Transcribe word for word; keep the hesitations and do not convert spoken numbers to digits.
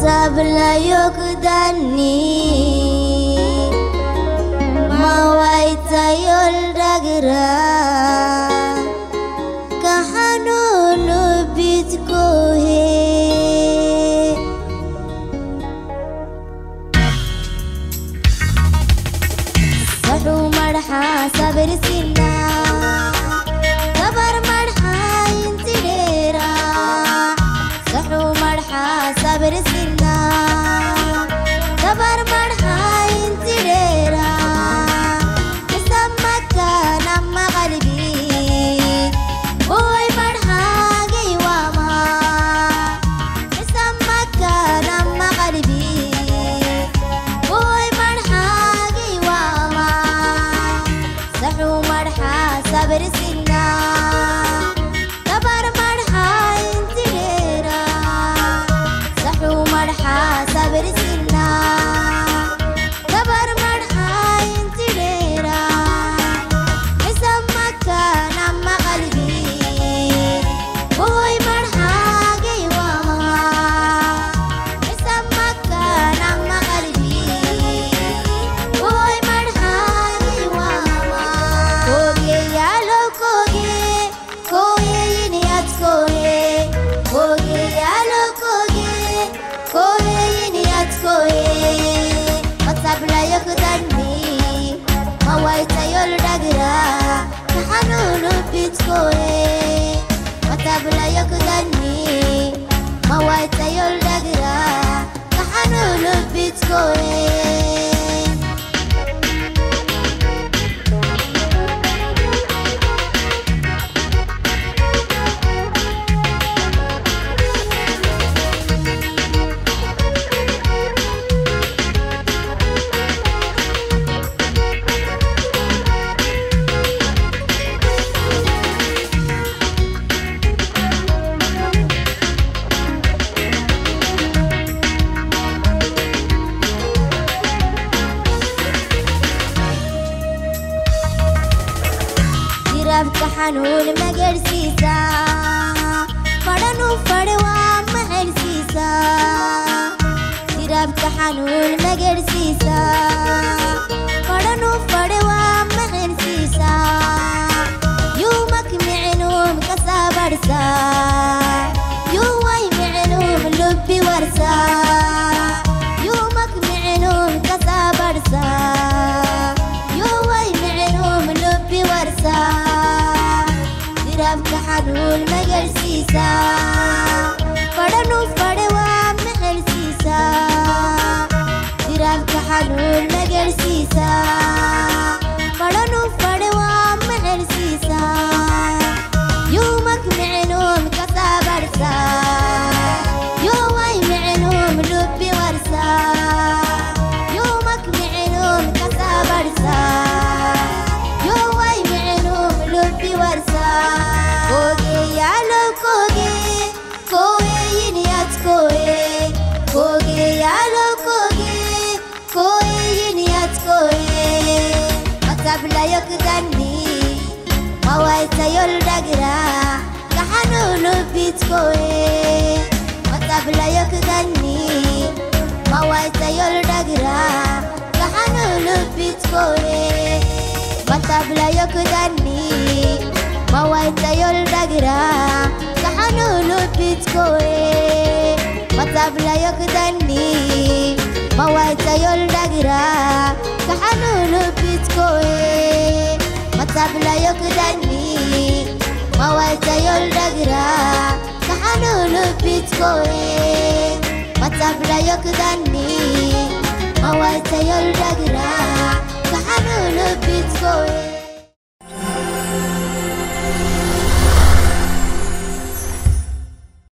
Sabla yok dani mawaita yol dagra kahanunu bitko he sadu marha sabr sinna sabar marha intidera sadu marha sabr sinna sabar marha intidera samaka nama qalbi boy marha gaywama samaka nama qalbi boy marha gaywama sadu marha sabr sinna sabar marha intidera sadu marha sabr sinna sabar marha intidera samaka nama qalbi boy marha gaywama samaka nama qalbi boy marha gaywama koge yalo koge koge yiniyat koge koge yalo koge koge yiniyat koge matabla yakdani mawaita yol dagra kahanunu bitkoe matabla yakdani mawaita yol dagra kahanunu bitkoe rabka xanuun magarsiisa fadhanu fadhwa mahelsiisa rabka xanuun magarsiisa fadhanu fadhwa mahelsiisa yumak micnum kasabarsa yuway micnum lubbi warsa yumak micnum kasabarsa yuway micnum lubbi warsa rabka xanuun magarsiisa fadhanu fadhwa mahelsiisa rabka xanuun magarsiisa fadhanu fadhwa mahelsiisa yumak micnum kasabarsa yuway micnum lubbi warsa yumak micnum kasabarsa yuway micnum lubbi warsa koge yalo koge koge yiniyat koge koge yalo koge koge yiniyat koge matabla yakdani mawaita yol dagra kahanunu bitkoe matabla yakdani mawaita yol dagra kahanunu bitkoe matabla yakdani mawaita yol dagra kahanunu bitkoe matabla yakdani mawaita yol dagra kahanunu bitkoe matabla yakdani mawaita yol dagra kahanunu bitkoe matabla yakdani